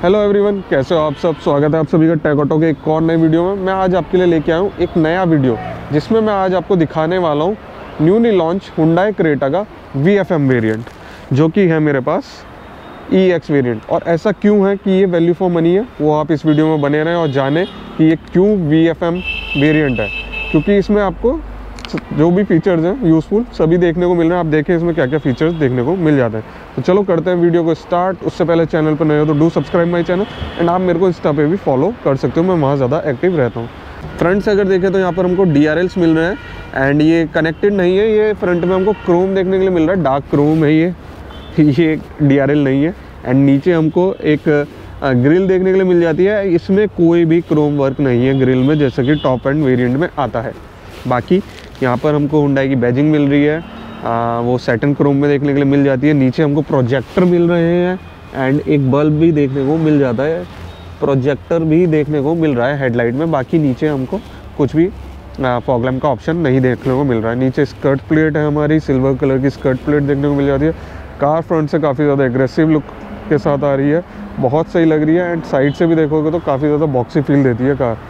Hello everyone, कैसे हो आप सब। स्वागत है आप सभी का टेक ऑटो के एक और नई वीडियो में। मैं आज आपके लिए लेके आया हूँ एक नया वीडियो, जिसमें मैं आज आपको दिखाने वाला हूँ न्यूली लॉन्च हुंडई क्रेटा का VFM वेरिएंट, जो कि है मेरे पास EX वेरिएंट। और ऐसा क्यों है कि ये वैल्यू फॉर मनी है, वो आप इस वीडियो में बने रहें और जानें कि ये क्यों VFM वेरिएंट है। क्योंकि इसमें आपको जो भी फीचर्स हैं यूज़फुल सभी देखने को मिल रहे हैं। आप देखें इसमें क्या क्या फीचर्स देखने को मिल जाते हैं। तो चलो करते हैं वीडियो को स्टार्ट। उससे पहले चैनल पर नए हो तो do subscribe my channel, and आप मेरे को इंस्टा पे भी फॉलो कर सकते हो, मैं वहाँ ज़्यादा एक्टिव रहता हूँ। फ्रंट से अगर देखें तो यहाँ पर हमको DRLs मिल रहे हैं, एंड ये कनेक्टेड नहीं है। ये फ्रंट में हमको क्रोम देखने के लिए मिल रहा है, डार्क क्रोम है ये DRL नहीं है। एंड नीचे हमको एक ग्रिल देखने के लिए मिल जाती है। इसमें कोई भी क्रोम वर्क नहीं है ग्रिल में, जैसा कि टॉप एंड वेरिएंट में आता है। बाकी यहाँ पर हमको हुंडई की बैजिंग मिल रही है, वो सैटिन क्रोम में देखने के लिए मिल जाती है। नीचे हमको प्रोजेक्टर मिल रहे हैं, एंड एक बल्ब भी देखने को मिल जाता है, प्रोजेक्टर भी देखने को मिल रहा है हेडलाइट में। बाकी नीचे हमको कुछ भी फॉग लैम्प का ऑप्शन नहीं देखने को मिल रहा है। नीचे स्कर्ट प्लेट है हमारी, सिल्वर कलर की स्कर्ट प्लेट देखने को मिल जाती है। कार फ्रंट से काफ़ी ज़्यादा एग्रेसिव लुक के साथ आ रही है, बहुत सही लग रही है। एंड साइड से भी देखोगे तो काफ़ी ज़्यादा बॉक्सी फील देती है कार।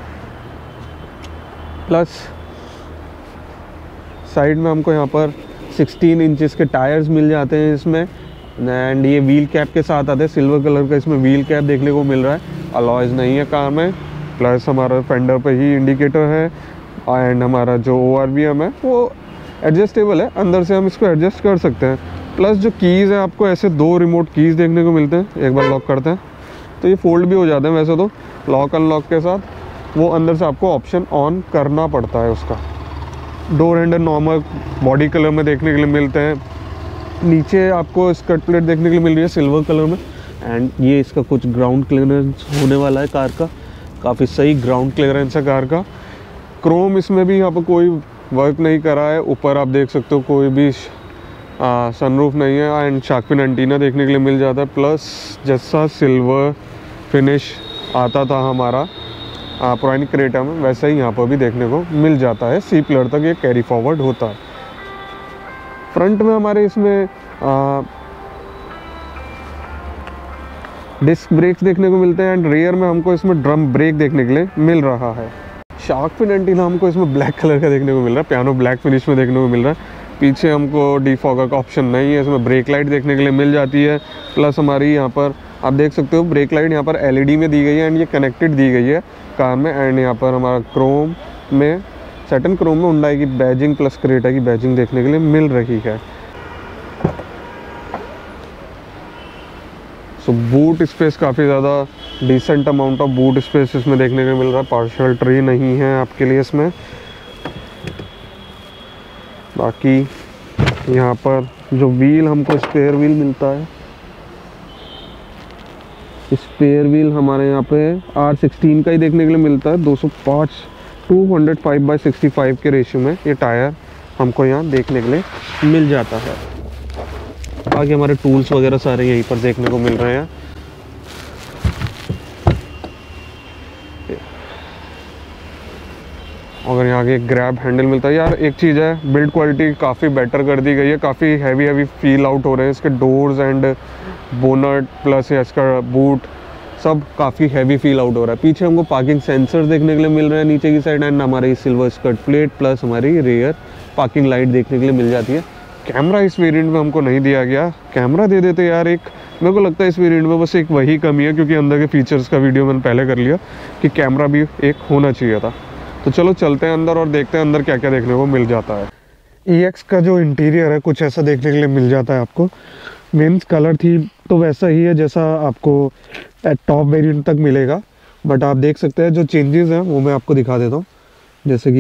प्लस साइड में हमको यहाँ पर 16 इंचेस के टायर्स मिल जाते हैं इसमें, एंड ये व्हील कैप के साथ आते हैं। सिल्वर कलर का इसमें व्हील कैप देखने को मिल रहा है, अलॉयज़ नहीं है कार में। प्लस हमारा फेंडर पे ही इंडिकेटर है, एंड हमारा जो ORVM है वो एडजस्टेबल है, अंदर से हम इसको एडजस्ट कर सकते हैं। प्लस जो कीज़ है, आपको ऐसे 2 रिमोट कीज़ देखने को मिलते हैं। एक बार लॉक करते हैं तो ये फोल्ड भी हो जाते हैं। वैसे तो लॉक अनलॉक के साथ वो अंदर से आपको ऑप्शन ऑन करना पड़ता है उसका। Door handle normal body colour में देखने के लिए मिलते हैं। नीचे आपको स्कर्ट प्लेट देखने के लिए मिल रही है सिल्वर कलर में, एंड ये इसका कुछ ग्राउंड क्लियरेंस होने वाला है कार का। काफ़ी सही ग्राउंड क्लियरेंस है कार का। क्रोम इसमें भी यहाँ पर कोई वर्क नहीं करा है। ऊपर आप देख सकते हो कोई भी सनरूफ नहीं है, एंड शार्क फिन एंटीना देखने के लिए मिल जाता है। प्लस जैसा सिल्वर फिनिश आता था हमारा पुरानी क्रेटा में, वैसा ही यहाँ पर भी देखने को मिल जाता है। C पिलर तक ये कैरी फॉरवर्ड होता है। फ्रंट में हमारे इसमें डिस्क ब्रेक्स देखने को मिलते हैं, एंड रियर में हमको इसमें ड्रम ब्रेक देखने के लिए मिल रहा है। शार्क फिन एंटीना हमको इसमें ब्लैक कलर का देखने को मिल रहा है, पियानो ब्लैक फिनिश में देखने को मिल रहा है। पीछे हमको डिफॉगर का ऑप्शन नहीं है, इसमें ब्रेक लाइट देखने के लिए मिल जाती है। प्लस हमारी यहाँ पर आप देख सकते हो ब्रेक लाइट यहाँ पर LED में दी गई है, एंड ये कनेक्टेड दी गई है कार में। एंड यहाँ पर हमारा क्रोम में सैटिन क्रोम में हुंडई की बैजिंग प्लस क्रेटा की बैजिंग देखने के लिए मिल रही है। सो बूट स्पेस काफ़ी ज़्यादा decent amount of boot space इसमें देखने को मिल रहा है। पार्शियल ट्री नहीं है आपके लिए इसमें। बाकी यहाँ पर जो व्हील हमको स्पेयर व्हील मिलता है, स्पेयर व्हील हमारे यहाँ पे R16 का ही देखने के लिए मिलता है। 205/65 के रेशियो में ये टायर हमको यहाँ देखने के लिए मिल जाता है। आगे हमारे टूल्स वगैरह सारे यहीं पर देखने को मिल रहे हैं। अगर यहाँ आगे ग्रैब हैंडल मिलता है। यार एक चीज़ है, बिल्ड क्वालिटी काफ़ी बेटर कर दी गई है, काफ़ी हैवी फील आउट हो रहे हैं इसके डोर्स एंड बोनट, प्लस इसका बूट सब काफ़ी हैवी फील आउट हो रहा है। पीछे हमको पार्किंग सेंसर देखने के लिए मिल रहे हैं नीचे की साइड, एंड हमारी सिल्वर स्कर्ट प्लेट प्लस हमारी रियर पार्किंग लाइट देखने के लिए मिल जाती है। कैमरा इस वेरिएंट में हमको नहीं दिया गया, कैमरा दे देते यार। एक मेरे को लगता है इस वेरिएंट में बस एक वही कमी है, क्योंकि अंदर के फीचर्स का वीडियो मैंने पहले कर लिया कि कैमरा भी एक होना चाहिए था। तो चलो चलते हैं अंदर और देखते हैं अंदर क्या क्या देखने को मिल जाता है। EX का जो इंटीरियर है कुछ ऐसा देखने के लिए मिल जाता है आपको। मेंस कलर थी तो वैसा ही है जैसा आपको टॉप वेरिएंट तक मिलेगा, बट आप देख सकते हैं जो चेंजेस हैं वो मैं आपको दिखा देता हूँ। जैसे कि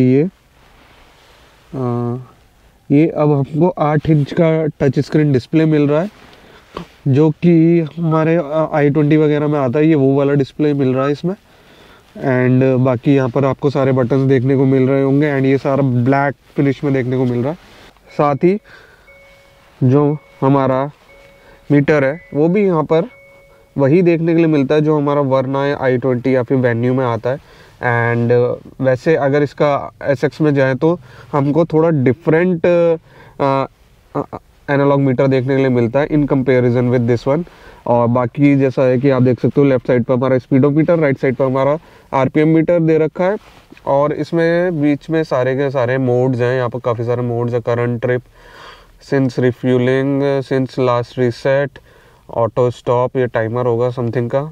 ये अब हमको 8 इंच का टच स्क्रीन डिस्प्ले मिल रहा है, जो कि हमारे i20 वगैरह में आता है। ये वो वाला डिस्प्ले मिल रहा है इसमें। एंड बाकी यहाँ पर आपको सारे बटन्स देखने को मिल रहे होंगे, एंड ये सारा ब्लैक फिनिश में देखने को मिल रहा है। साथ ही जो हमारा मीटर है वो भी यहाँ पर वही देखने के लिए मिलता है जो हमारा वरना है i20 या फिर वेन्यू में आता है। एंड वैसे अगर इसका SX में जाए तो हमको थोड़ा डिफरेंट एनालॉग मीटर देखने के लिए मिलता है in comparison with this one. और बाकी जैसा है कि आप देख सकते हो लेफ्ट साइड पर हमारा स्पीडोमीटर, राइट साइड पर हमारा आरपीएम मीटर दे रखा है। और इसमें बीच में सारे के सारे मोड्स हैं, यहाँ पर काफ़ी सारे मोड्स हैं, current trip, since refuelling, since last reset, auto stop, ये टाइमर होगा समथिंग का,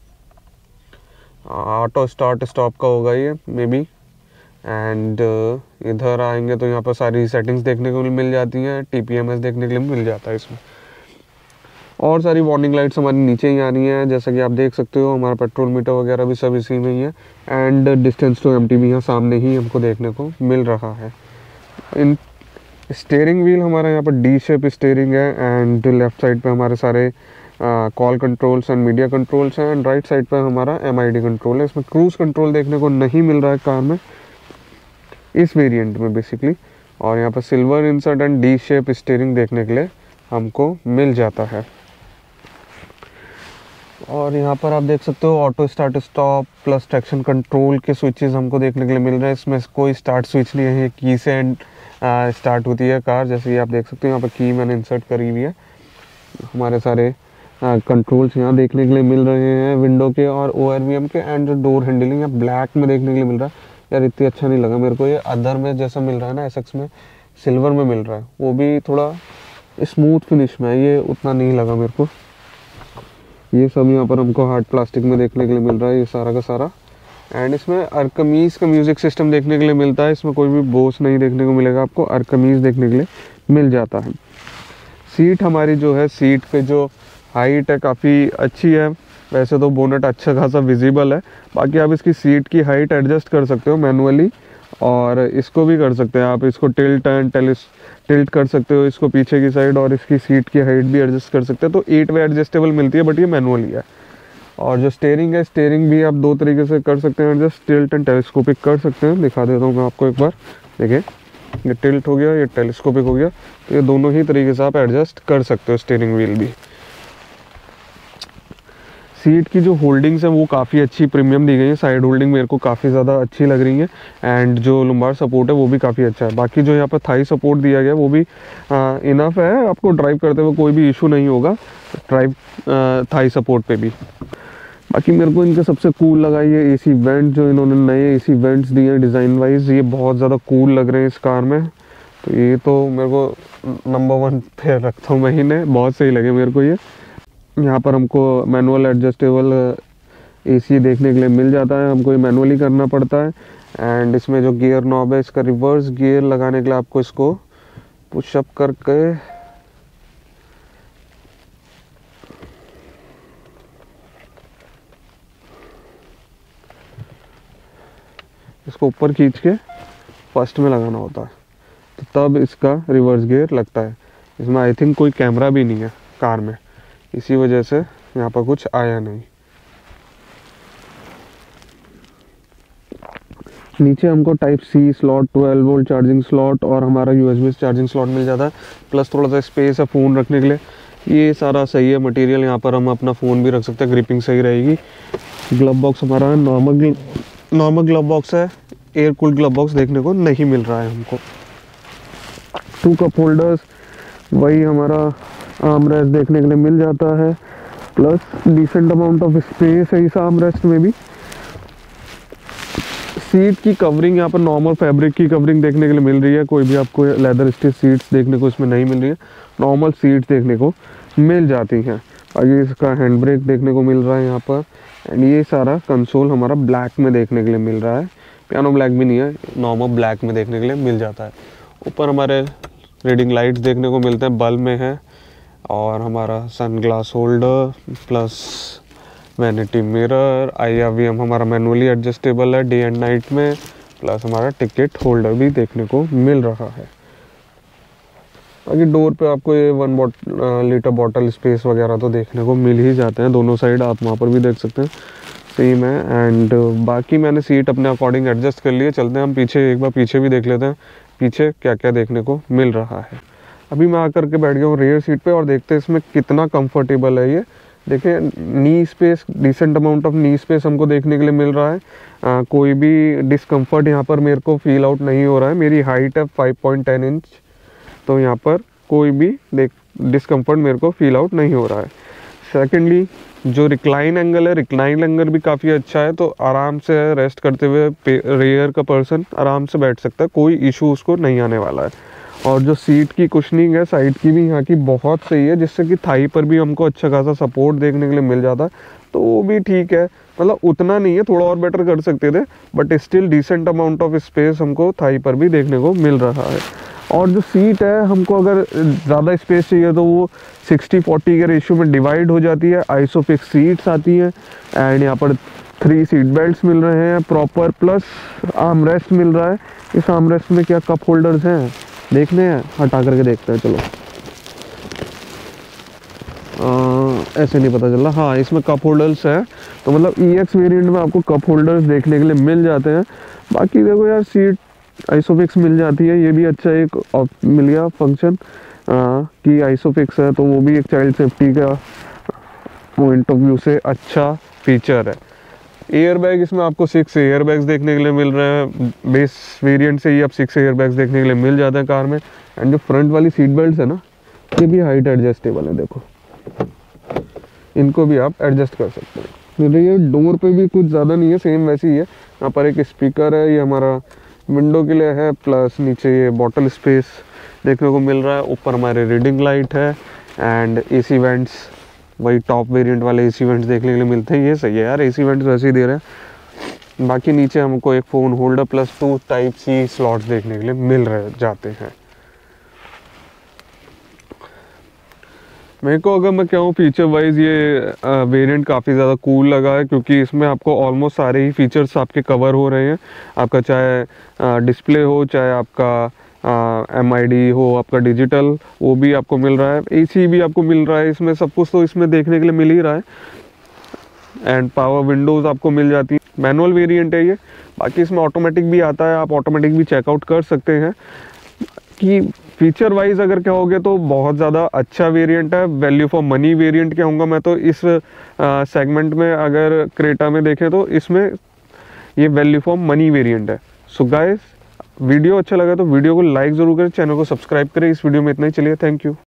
ऑटो स्टार्ट स्टॉप का होगा ये मे बी। एंड इधर आएंगे तो यहाँ पर सारी सेटिंग्स देखने को मिल जाती हैं, TPMS देखने के लिए मिल जाता है इसमें। और सारी वार्निंग लाइट्स हमारी नीचे ही आ रही हैं, जैसा कि आप देख सकते हो हमारा पेट्रोल मीटर वगैरह भी सब इसी में ही है। एंड डिस्टेंस टू एम्प्टी भी यहाँ सामने ही हमको देखने को मिल रहा है। इन स्टीयरिंग व्हील हमारा यहाँ पर डी शेप स्टीयरिंग है। एंड लेफ्ट साइड पे हमारे सारे call controls and media controls हैं। एंड राइट साइड पे हमारा MID कंट्रोल है। इसमें क्रूज़ कंट्रोल देखने को नहीं मिल रहा है कार में, इस वेरिएंट में बेसिकली। और यहाँ पर silver insert and D shape steering देखने के लिए हमको मिल जाता है। और यहाँ पर आप देख सकते हो auto start stop plus traction control के स्विचेस हमको देखने के लिए मिल रहे हैं। इसमें कोई स्टार्ट स्विच नहीं है, की से स्टार्ट होती है कार, जैसे कि आप देख सकते हो यहाँ पर की मैंने इंसर्ट करी हुई है। हमारे सारे कंट्रोल्स यहाँ देखने के लिए मिल रहे हैं विंडो के और ORVM के। एंड जो डोर हैंडलिंग है ब्लैक में देखने के लिए मिल रहा है। यार इतनी अच्छा नहीं लगा मेरे को ये, अदर में जैसा मिल रहा है ना SX में सिल्वर में मिल रहा है, वो भी थोड़ा स्मूथ फिनिश में है, ये उतना नहीं लगा मेरे को। ये सब यहाँ पर हमको हार्ड प्लास्टिक में देखने के लिए मिल रहा है ये सारा का सारा। एंड इसमें अर्कमीज का म्यूज़िक सिस्टम देखने के लिए मिलता है। इसमें कोई भी बोस नहीं देखने को मिलेगा आपको, अर्कमीज देखने के लिए मिल जाता है। सीट हमारी जो है, सीट पे जो हाइट है काफ़ी अच्छी है। वैसे तो बोनट अच्छा खासा विजिबल है, बाकी आप इसकी सीट की हाइट एडजस्ट कर सकते हो मैनुअली। और इसको भी कर सकते हैं आप, इसको टिल्ट कर सकते हो इसको पीछे की साइड, और इसकी सीट की हाइट भी एडजस्ट कर सकते हैं। तो 8 वे एडजस्टेबल मिलती है, बट ये मैनुअली है। और जो स्टीयरिंग है, स्टीयरिंग भी आप 2 तरीके से कर सकते हैं एडजस्ट, टिल्ट एंड टेलीस्कोपिक कर सकते हैं। दिखा देता हूँ मैं आपको एक बार, देखिए ये टिल्ट हो गया, ये टेलीस्कोपिक हो गया। तो ये दोनों ही तरीके से आप एडजस्ट कर सकते हो स्टीयरिंग व्हील भी। सीट की जो होल्डिंग्स है वो काफ़ी अच्छी प्रीमियम दी गई है, साइड होल्डिंग मेरे को काफ़ी ज़्यादा अच्छी लग रही है। एंड जो लुम्बार सपोर्ट है वो भी काफ़ी अच्छा है। बाकी जो यहाँ पर थाई सपोर्ट दिया गया वो भी इनफ है, आपको ड्राइव करते हुए कोई भी इशू नहीं होगा ड्राइव थाई सपोर्ट पे भी। बाकी मेरे को इनका सबसे कूल लगा ये AC वेंट, जो इन्होंने नए AC वेंट्स दिए हैं डिज़ाइन वाइज, ये बहुत ज़्यादा कूल लग रहे हैं इस कार में। तो ये तो मेरे को नंबर 1 पे रखता हूँ मैं इन्हें, बहुत सही लगे मेरे को ये। यहाँ पर हमको मैनुअल एडजस्टेबल AC देखने के लिए मिल जाता है, हमको ये मैनुअली करना पड़ता है। एंड इसमें जो गियर नॉब है, इसका रिवर्स गियर लगाने के लिए आपको इसको पुशअप करके इसको ऊपर खींच के फर्स्ट में लगाना होता है, तो तब इसका रिवर्स गियर लगता है। इसमें आई थिंक कोई कैमरा भी नहीं है कार में, इसी वजह से यहाँ पर कुछ आया नहीं। नीचे हमको टाइप C स्लॉट, 12 वोल्ट चार्जिंग स्लॉट और हमारा USB चार्जिंग स्लॉट मिल जाता है, प्लस थोड़ा सा स्पेस है फ़ोन रखने के लिए। ये सारा सही है मटेरियल, यहाँ पर हम अपना फ़ोन भी रख सकते हैं, ग्रिपिंग सही रहेगी। ग्लव बॉक्स हमारा नॉर्मल ग्लव बॉक्स है, एयर कूल्ड ग्लव बॉक्स देखने को नहीं मिल रहा है हमको। 2 कप होल्डर्स, वही हमारा आर्म रेस्ट देखने के लिए मिल जाता है, plus decent amount of space है इस आर्म रेस्ट में भी। सीट की कवरिंग यहाँ पर नॉर्मल फैब्रिक की कवरिंग देखने के लिए मिल रही है, कोई भी आपको लेदर स्टिच सीट्स देखने को इसमें नहीं मिल रही है, नॉर्मल सीट्स देखने को मिल जाती हैं। आगे इसका हैंड ब्रेक देखने को मिल रहा है यहाँ पर। एंड ये सारा कंसोल हमारा ब्लैक में देखने के लिए मिल रहा है, पियानो ब्लैक भी नहीं है, नॉर्मल ब्लैक में देखने के लिए मिल जाता है। ऊपर हमारे रीडिंग लाइट्स देखने को मिलते हैं, बल्ब में है, और हमारा sun glass holder plus vanity mirror. IRVM हमारा मैनुअली एडजस्टेबल है डे एंड नाइट में, प्लस हमारा टिकट होल्डर भी देखने को मिल रहा है। बाकी डोर पे आपको ये 1 लीटर बॉटल स्पेस वगैरह तो देखने को मिल ही जाते हैं दोनों साइड, आप वहाँ पर भी देख सकते हैं सेम है। एंड बाकी मैंने सीट अपने अकॉर्डिंग एडजस्ट कर लिए। चलते हैं हम पीछे, एक बार पीछे भी देख लेते हैं पीछे क्या क्या देखने को मिल रहा है। अभी मैं आकर के बैठ गया हूँ रेयर सीट पे और देखते हैं इसमें कितना कंफर्टेबल है ये। देखिए knee space, decent amount of knee space हमको देखने के लिए मिल रहा है। कोई भी डिस्कम्फर्ट यहाँ पर मेरे को फील आउट नहीं हो रहा है। मेरी हाइट है 5.10 इंच, तो यहाँ पर कोई भी डिस्कम्फर्ट मेरे को फील आउट नहीं हो रहा है। सेकेंडली जो रिक्लाइन एंगल है, रिक्लाइन एंगल भी काफ़ी अच्छा है, तो आराम से रेस्ट करते हुए रेयर का पर्सन आराम से बैठ सकता है, कोई इशू उसको नहीं आने वाला है। और जो सीट की कुशनिंग है साइड की भी यहाँ की बहुत सही है, जिससे कि थाई पर भी हमको अच्छा खासा सपोर्ट देखने के लिए मिल जाता है, तो वो भी ठीक है। मतलब उतना नहीं है, थोड़ा और बेटर कर सकते थे, but still decent amount of space हमको थाई पर भी देखने को मिल रहा है। और जो सीट है, हमको अगर ज़्यादा स्पेस चाहिए तो वो 60-40 के रेशियो में डिवाइड हो जाती है। आइसोफिक्स सीट्स आती हैं एंड यहाँ पर 3 सीट बेल्ट्स मिल रहे हैं प्रॉपर, प्लस आर्म रेस्ट मिल रहा है। इस आर्म रेस्ट में क्या कप होल्डर्स हैं देखने हैं, हटा करके देखते हैं चलो। ऐसे नहीं पता चल रहा, हाँ इसमें कप होल्डर्स है, तो मतलब EX वेरिएंट में आपको कप होल्डर्स देखने के लिए मिल जाते हैं। बाकी देखो यार, सीट आइसोफिक्स मिल जाती है, ये भी अच्छा एक मिल गया फंक्शन कि आइसोफिक्स है, तो वो भी एक चाइल्ड सेफ्टी का पॉइंट ऑफ व्यू से अच्छा फीचर है। एयर बैग इसमें आपको 6 एयर बैग्स देखने के लिए मिल रहे हैं, बेस वेरिएंट से ही आप 6 एयर बैग्स देखने के लिए मिल जाते हैं कार में। एंड जो फ्रंट वाली सीट बेल्ट है ना, ये भी हाइट एडजस्टेबल है, देखो इनको भी आप एडजस्ट कर सकते हैं। फिर ये डोर पे भी कुछ ज़्यादा नहीं है, सेम वैसी ही है। यहाँ पर एक स्पीकर है, ये हमारा विंडो के लिए है, प्लस नीचे ये बॉटल स्पेस देखने को मिल रहा है। ऊपर हमारे रीडिंग लाइट है एंड AC वेंट्स, वही टॉप वेरिएंट वाले AC वेंट्स देखने के लिए मिलते हैं। ये सही है यार, AC वेंट्स वैसे ही दे रहे हैं। बाकी नीचे हमको एक phone holder plus 2 Type-C slots देखने के लिए मिल रहे जाते हैं। मेरे को अगर मैं कहूँ फीचर वाइज, ये वेरिएंट काफ़ी ज़्यादा कूल लगा है, क्योंकि इसमें आपको ऑलमोस्ट सारे ही फीचर्स आपके कवर हो रहे हैं। आपका चाहे डिस्प्ले हो, चाहे आपका MID हो, आपका डिजिटल, वो भी आपको मिल रहा है। AC भी आपको मिल रहा है इसमें, सब कुछ तो इसमें देखने के लिए मिल ही रहा है। एंड पावर विंडोज़ आपको मिल जाती है। मैनुअल वेरिएंट है ये, बाकी इसमें ऑटोमेटिक भी आता है, आप ऑटोमेटिक भी चेकआउट कर सकते हैं। कि फीचर वाइज अगर कहोगे तो बहुत ज़्यादा अच्छा वेरिएंट है, वैल्यू फॉर मनी वेरिएंट कहूँगा मैं तो इस सेगमेंट में। अगर क्रेटा में देखें तो इसमें ये वैल्यू फॉर मनी वेरिएंट है। सो गाइस, वीडियो अच्छा लगा तो वीडियो को लाइक ज़रूर करें, चैनल को सब्सक्राइब करें। इस वीडियो में इतना ही, चलिए थैंक यू।